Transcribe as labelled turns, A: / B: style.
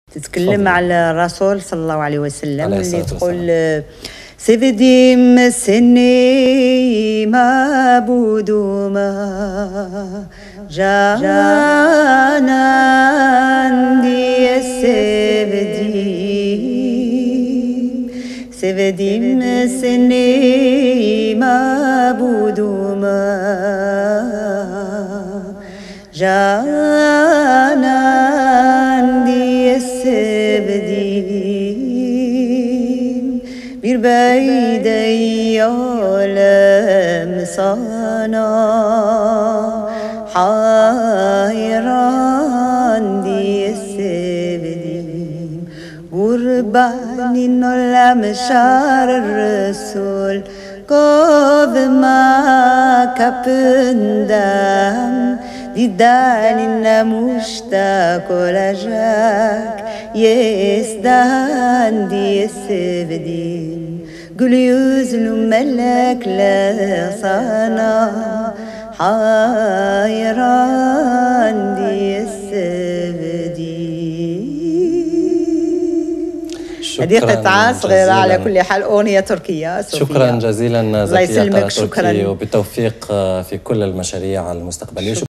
A: تتكلم على الرسول صلى الله عليه وسلم اللي تقول سيفديم سني معبود ما جانا عندي سيفديم سني معبود ما جانا عندي السبدين بالبعيد يعلم صانا حيران دي السبدين قرباني نلعم شعر الرسول قوض ما كبندام ديداننا مشتاق لجاك يسدان دي السبدين قل يزن ملك لا صانا حيران دي السبدين. هذه قطعة صغيرة على كل حال، أغنية تركية.
B: شكرا جزيلا
A: الله يسلمك.
B: شكرا وبالتوفيق في كل المشاريع المستقبلية.